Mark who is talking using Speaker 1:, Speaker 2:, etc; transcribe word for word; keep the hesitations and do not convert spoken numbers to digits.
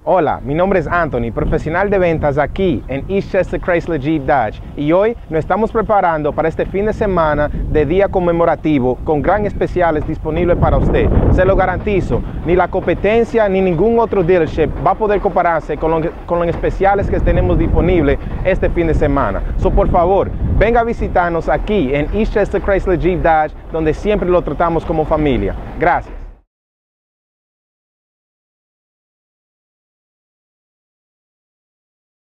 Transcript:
Speaker 1: Hola, mi nombre es Anthony, profesional de ventas aquí en Eastchester Chrysler Jeep Dodge, y hoy nos estamos preparando para este fin de semana de día conmemorativo con gran especiales disponibles para usted. Se lo garantizo, ni la competencia ni ningún otro dealership va a poder compararse con, lo, con los especiales que tenemos disponibles este fin de semana. So, por favor, venga a visitarnos aquí en Eastchester Chrysler Jeep Dodge, donde siempre lo tratamos como familia. Gracias.